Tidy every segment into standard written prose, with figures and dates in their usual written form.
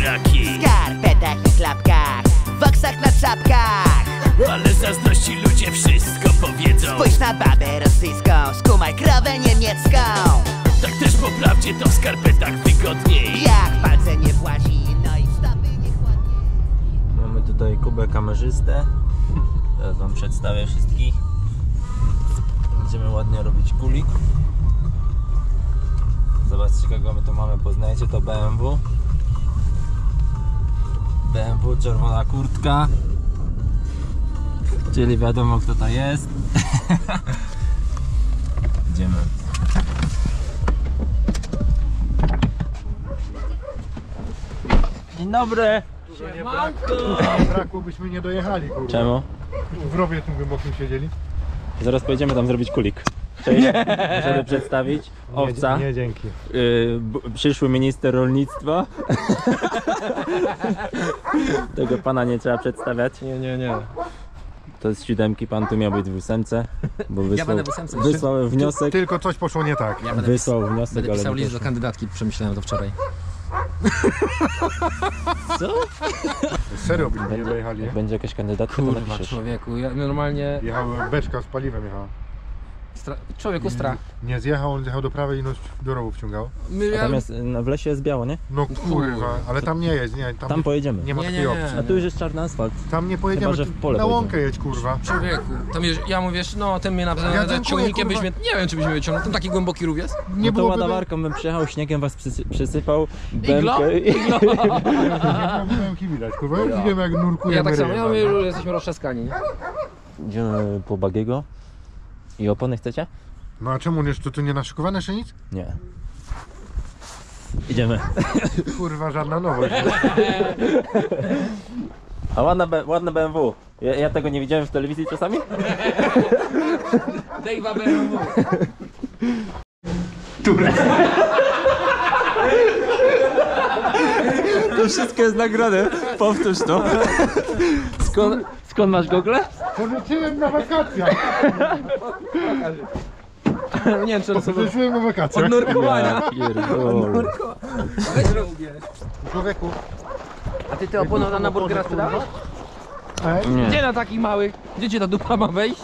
buraki. W skarpetach i klapkach, w oksach na czapkach. Ale zazdrości ludzie wszystko powiedzą. Spójrz na babę rosyjską, skumaj krowę niemiecką. Tak też po prawdzie to w skarpetach wygodniej. Jak palce nie włazi, no i stopy nie chłodniej. Mamy tutaj Kubę kamerzystę. Teraz wam przedstawię wszystkich. Będziemy ładnie robić kulik. Zobaczcie, kogo my tu mamy, poznajcie, to BMW. BMW, czerwona kurtka. Czyli wiadomo, kto to jest. Idziemy. Dzień dobry. Brakło, byśmy nie dojechali, kurwa. Czemu? W rowie tym głębokim siedzieli. Zaraz pojedziemy tam zrobić kulik. Cześć, żeby przedstawić Owca. Nie, dzięki. Przyszły minister rolnictwa. Tego pana nie trzeba przedstawiać. Nie. To z 7, pan tu miał być w 8, bo wysłał wniosek. Tylko coś poszło nie tak. Ja Wysłał wniosek, będę ale pisał nie list do poszło. kandydatki, przemyślałem to wczoraj. Co? Serio byśmy nie dojechali. Jak będzie jakaś kandydatka, to Kurwa, napiszesz. człowieku, ja normalnie... Jechał beczka z paliwem jechała. Człowieku, strach. Nie zjechał, on zjechał do prawej i nos do rowu wciągał. A tam jest, w lesie jest biało, nie? No kurwa, ale tam nie jedź, nie. Tam pojedziemy. Nie ma Nie, takiej nie. opcji. A tu już jest czarny asfalt. Tam nie pojedziemy, Chyba, że w pole na łąkę pojedziemy. jedź, kurwa. Człowieku, tam ja mówisz, no ten mnie dziękuję, na ciągnikiem kurwa. byś mnie... Nie wiem, czy byś mnie wyciągnął, tam taki głęboki rów jest. Nie No to byłoby... ładowarką bym przyjechał, śniegiem was przysypał, Iglo? bębkę i... Nie miałem widać, kurwa. Widzimy jak nurkuje. Ja tak samo, ja mówię, że jesteśmy roztrzaskani, nie? Idziemy po Bagiego. I opony chcecie? No a czemu nie, to nie naszykowane jeszcze nic? Nie. Idziemy. Kurwa, żadna nowość. A ładne BMW. Ja tego nie widziałem w telewizji czasami? Dave'a BMW. To wszystko jest nagrane. Powtórz to. Skąd masz gogle? Pożyczyłem na wakacjach. Nie wiem, czy to są... Pożyczyłem na wakacjach. Od nurkowania. Pierdolę. Człowieku. A ty opony na burgera sprzedałeś? Nie. Gdzie na takich małych? Gdzie cię ta dupa ma wejść?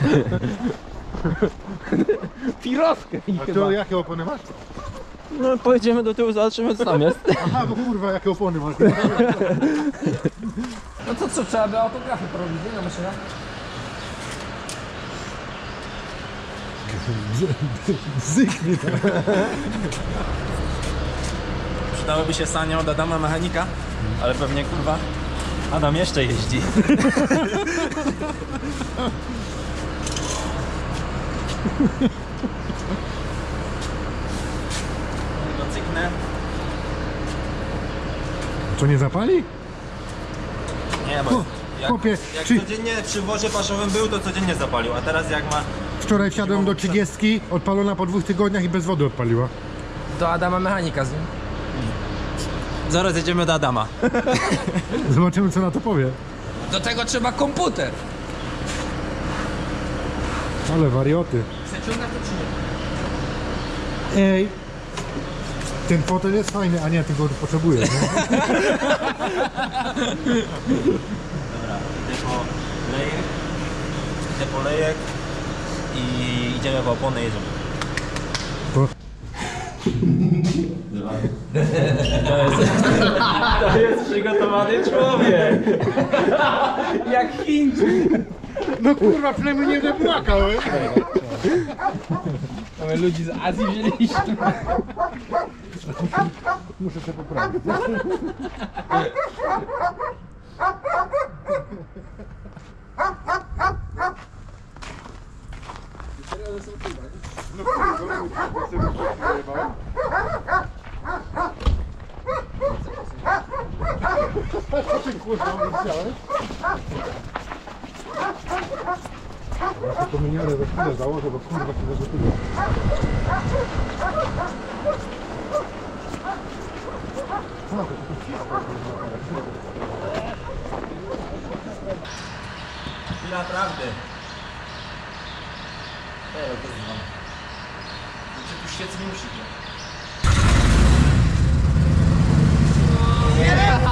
Pirowkę i A chyba. to jakie opony masz? No pojedziemy do tyłu, zobaczymy co tam jest. Aha, bo kurwa, jakie opony masz? No to co, trzeba by autografy porobić, nie? Na maszynach? Zyknie to. Przydałyby się sanie od Adama mechanika, ale pewnie kurwa Adam jeszcze jeździ. No cyknę. Co, nie zapali? Nie, bo Chłopie, jak czy codziennie przy wozie paszowym był, to codziennie zapalił, a teraz jak ma... wczoraj wsiadłem do 30, odpalona po 2 tygodniach i bez wody odpaliła. Do Adama mechanika z nim. Zaraz jedziemy do Adama. Zobaczymy, co na to powie. Do tego trzeba komputer. Ale warioty. Przeciąga to czy nie? Ej, ten fotel jest fajny, a nie, tylko potrzebuję. Nie? Idę po lejek i idziemy po opony i jedziemy. Po... To jest przygotowany człowiek. Jak Chińczyk. No kurwa, przynajmniej nie będę płakał, Mamy ludzi z Azji wzięliśmy. Muszę się poprawić. Ja to miniarę za chwilę założę, bo kurwa się zagotuję. Chwila prawdy. Czy tu świec mi musi.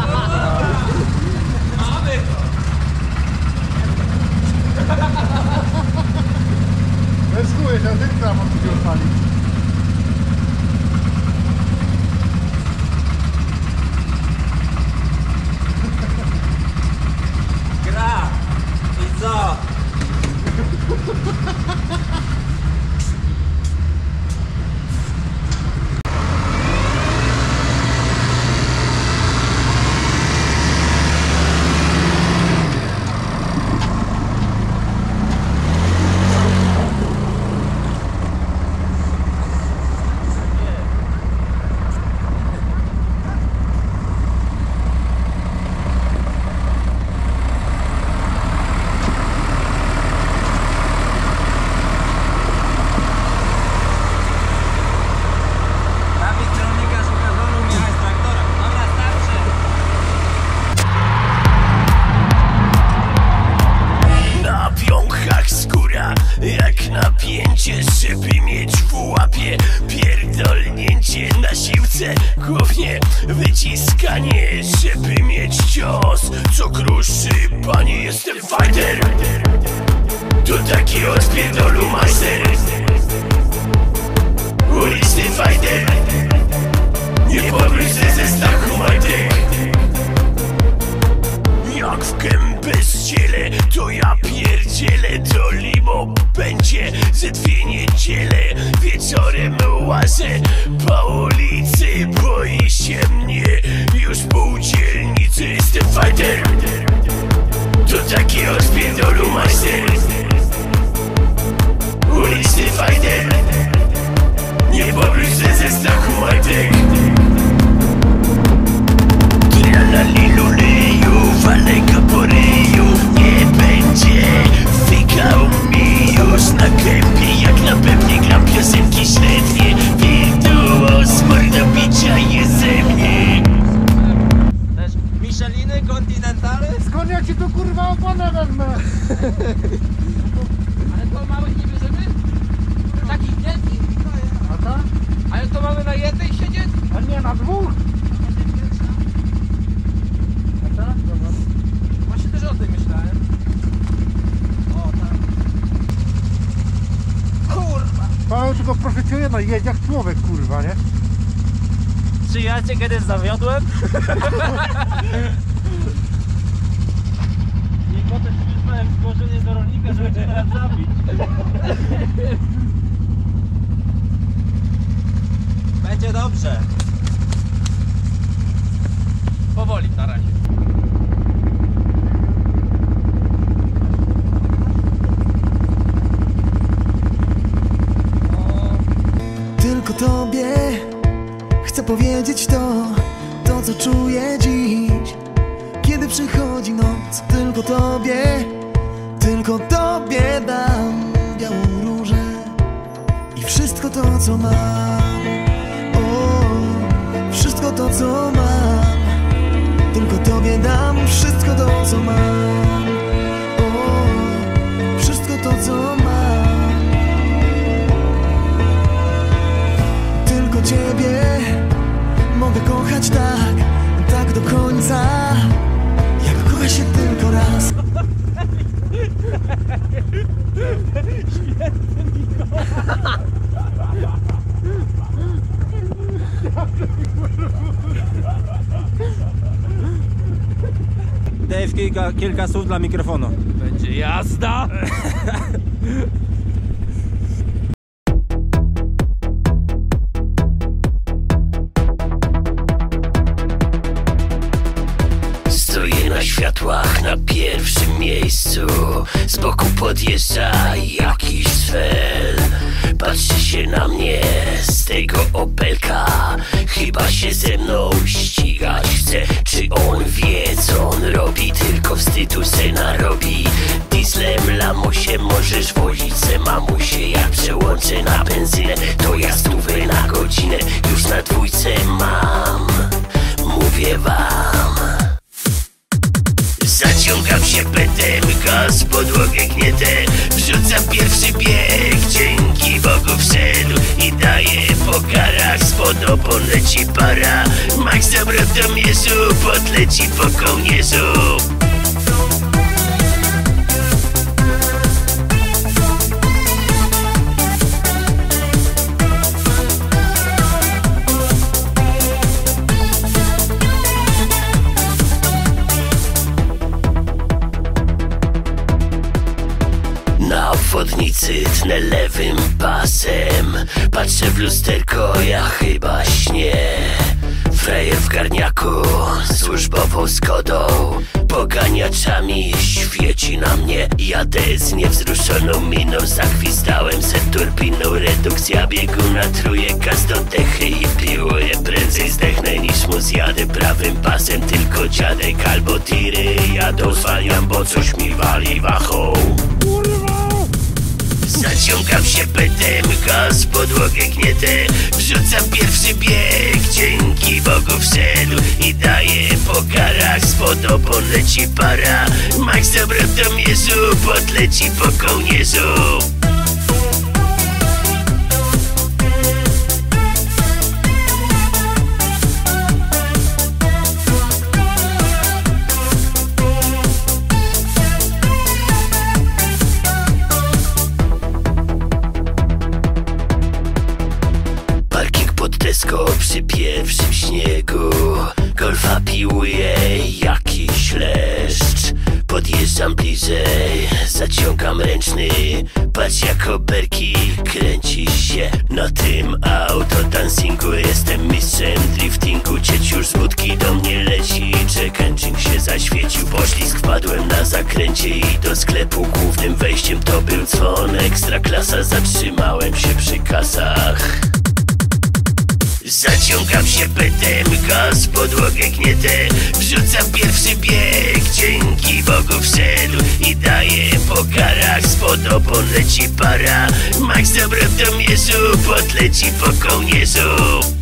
Dobra, mam tu odpalić. Gra! I co? Jak napięcie, żeby mieć w łapie pierdolnięcie na siłce, głównie wyciskanie, żeby mieć cios, co kruszy, panie, jestem fighter. To taki odpierdolu majster, uliczny fighter. Nie pobryzę ze strachu majtek. Jak w gębę ściele, to ja pierdzielę. To limo będzie ze 2 niedziele. Wieczorem łażę po ulicy, boi się mnie już pół dzielnicy. Jestem fighter, to taki odpierdolu majster, uliczny fighter. Nie pobryzę ze strachu majtek. Tralaliluleju, waleka po ryju. Nie będzie wykał mi już na gębie. Jak na pewnie gram piosenki średnie. Wirtuos mordobicia jest ze mnie. Też Micheliny, Continentale? Skąd ja ci tu kurwa oponę wezmę? Ale to małych nie bierzemy? Takich wielkich? A co? Ale to mamy na jednej siedzieć? A nie, na 2? A co? Dobra. Właśnie też o tym myślałem. O, tak. Kurwa! Paweł tylko profesjonalnie jedzie jak człowiek, kurwa, nie? Czy ja cię kiedyś zawiodłem? I potem wysłałem zgłoszenie do rolnika, żeby cię teraz zabić. Będzie dobrze. Powoli na razie. Tylko tobie chcę powiedzieć to co czuję dziś, kiedy przychodzi noc. Tylko tobie dam białą różę i wszystko to co mam. O, wszystko to co mam. Tylko tobie dam wszystko to co mam. O, wszystko to co mam. Tylko ciebie mogę kochać tak do końca, jak kocha się tylko raz. Dave, kilka słów dla mikrofonu. Będzie jazda. Stoję na światłach na pierwszym miejscu. Z boku podjeżdża jakiś sfer. Patrzy się na mnie z tego Opelka. Chyba się ze mną ścigać chce. Czy on wie co on robi? Tylko wstydu se narobi. Dieslem lamusie możesz wozić se mamusie. Jak przełączę na benzynę, to ja 100 na godzinę. Już na 2 mam, mówię wam. Zaciągam się petem, gaz, podłogę gnietę. Wrzucam pierwszy bieg, dzięki Bogu wszedł. I daję po karach, spod opon leci para. Max za mierzu, podleci po kołnierzu. chłodnicy tnę lewym pasem. Patrzę w lusterko, ja chyba śnię. Frajer w garniaku, służbową Skodą, poganiaczami świeci na mnie. Jadę z niewzruszoną miną, zagwizdałem se turbiną. Redukcja biegu na trójkę z dodechy i piłuję. Prędzej zdechnę niż mu zjadę prawym pasem. Tylko dziadek albo tiry jadą, zwalniam, bo coś mi wali wachą. Zaciągam się petem, gaz, podłogę gnietę. Wrzucam pierwszy bieg, dzięki Bogu wszedł. I daję po karach, spod opon leci para. Max z obrotomierzu, podleci po kołnierzu. Przy pierwszym śniegu golfa piłuje jakiś leszcz. Podjeżdżam bliżej, zaciągam ręczny. Patrz jak oberki kręci się na tym autodancingu. Jestem mistrzem driftingu. Cieć już z budki do mnie leci. Check-engine się zaświecił, poślizg wpadłem na zakręcie i do sklepu głównym wejściem to był dzwon. Ekstra klasa, zatrzymałem się przy kasach. Zaciągam się petem, gaz, podłogę gnietę. Wrzucam pierwszy bieg, dzięki Bogu wszedł. I daję po karach, spod opon leci para. Max z obrotomierzu, podleci po kołnierzu.